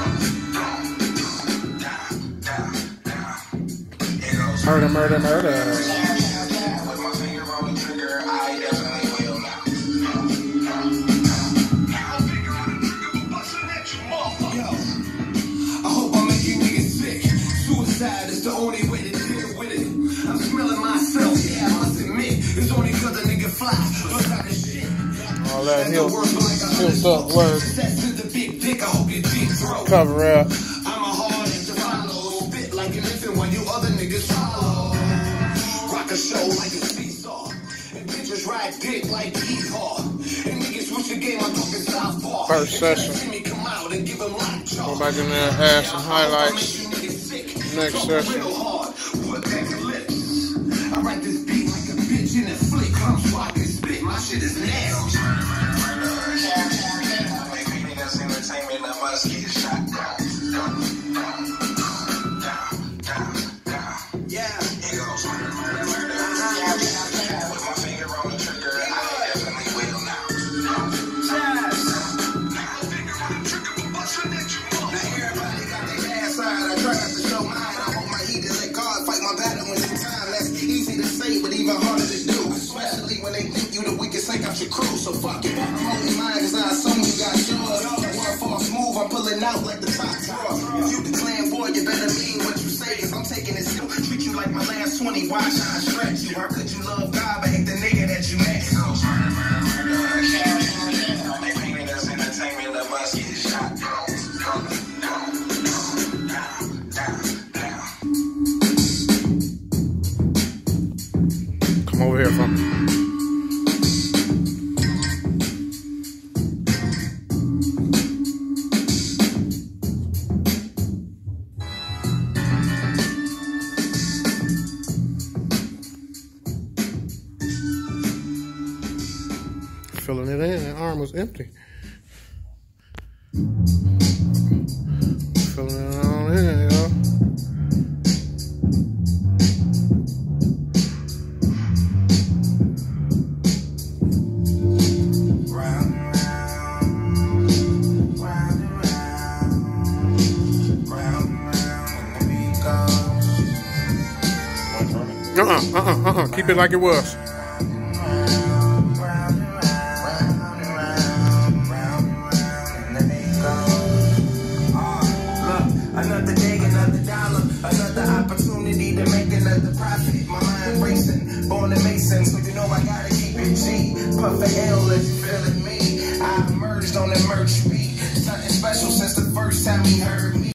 Murder, murder, murder. With my finger on the trigger, I definitely will now. Yo, I hope I make you niggas sick. Suicide is the only way to deal with it. I'm smelling myself, yeah, I must admit. It's only cause a nigga fly. Look like a shit. All that hill up work. Cover up. I'm a hard to follow. Spit like an infant while you other niggas follow. Rock a show like a seesaw. And bitches ride dick like hee-haw. And niggas switch the game, I'm talking southpaw. First session. Go back in there and add some highlights. Next session. I write this beat like a bitch in a flick. I'm swatting spit. My shit is nasty. Entertainment, I must get shot down. Yeah. It goes murder, murder, murder. With my finger on the trigger, I definitely will now. Finger on the trigger, but bustin' at you. Now everybody got their bad side. I try not to show mine. I hold my heat and let God fight my battle in some time. That's easy to say, but even harder to do. Especially when they think you the weakest link out your crew. So fuck it. I'm only mine cause I assume you got yours. Smooth, I'm pulling out like the top drawer. If you declare boy, you better mean what you say, cause I'm taking it still. Treat you like my last 20, watch how I stretch you. How could you love God but hate the nigga that you met? It goes murder, murder, murder. They painted us entertainment, let us get shot down. Come over here from me. Filling it in, that arm was empty. Filling it on in, y'all. Keep it like it was. Another day, another dollar, another opportunity to make another profit. My mind racing, born a Mason, so you know I gotta keep it G. Puff a L as you feeling me. I emerged on the merch beat. Something special since the first time he heard me.